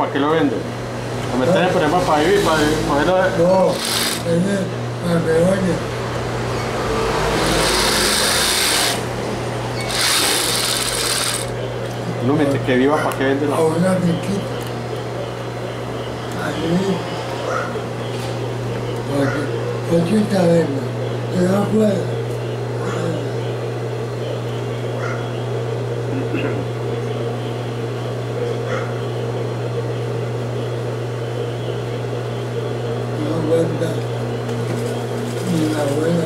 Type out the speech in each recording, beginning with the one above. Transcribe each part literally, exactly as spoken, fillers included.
¿para qué lo vende? ¿Lo meten en problema para vivir, para cogerlo de... No, ese es para que oye. No, mientras que viva, ¿para qué vende? A una finquita. Allí. Ocho, ocho tabernas. Se da afuera. No aguanta ni la abuela.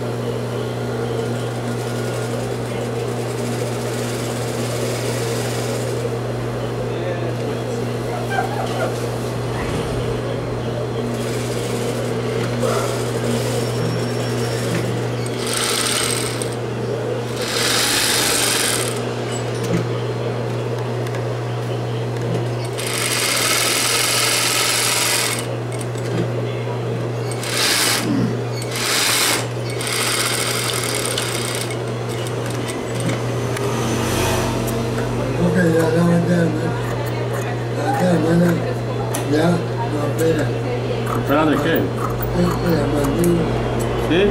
Porque ya la mañana, la mañana ya no opera. ¿Esperan de qué? Es la mandíbula. ¿Sí?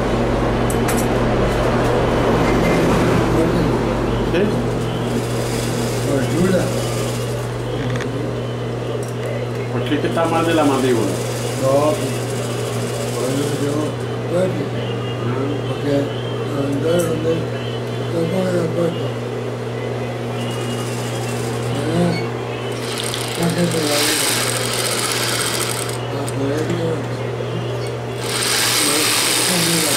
¿Sí? Gordura. ¿Por qué es que está mal de la mandíbula? No, bueno, yo, bueno, porque andar donde no puedo de acuerdo. Sáquete la vida. La poesía. No es mira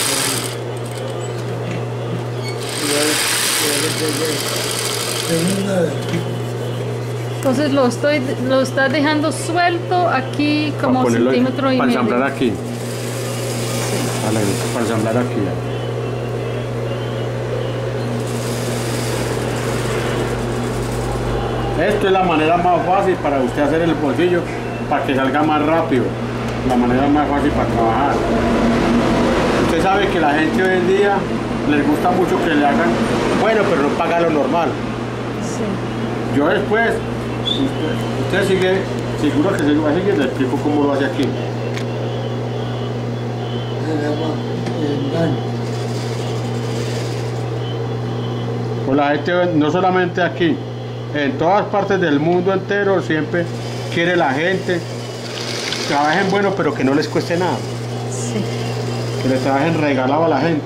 por mí. Segunda vez. Entonces lo estoy, lo estás dejando suelto aquí como Para ponerlo- centímetro y para medio. ensamblar aquí. Vale, para ensamblar aquí. Esto es la manera más fácil para usted hacer el bolsillo, para que salga más rápido. La manera más fácil para trabajar. Usted sabe que la gente hoy en día les gusta mucho que le hagan, bueno, pero no paga lo normal. Sí. Yo después, usted, usted sigue, seguro que se va a seguir, le explico cómo lo hace aquí. Se llama engaño. Pues la gente, no solamente aquí, en todas partes del mundo entero, siempre quiere la gente, trabajen bueno, pero que no les cueste nada. Sí. Que le trabajen regalado a la gente.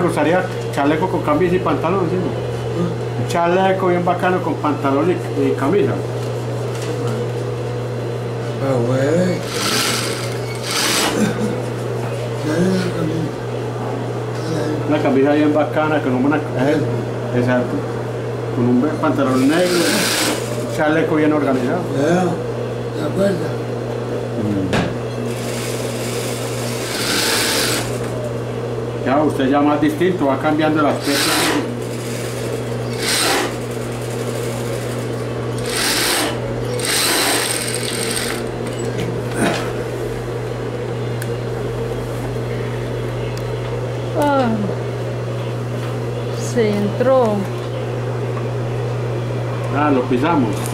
me gustaría chaleco con camisa y pantalón, ¿sí? Un chaleco bien bacano con pantalón y, y camisa. Ah, güey. Una camisa bien bacana, con una... eh, exacto. Con un pantalón negro, un chaleco bien organizado. Ya, ¿te acuerdas? Ya, usted ya más distinto, va cambiando el aspecto. Ah, se entró. Ah, lo pisamos.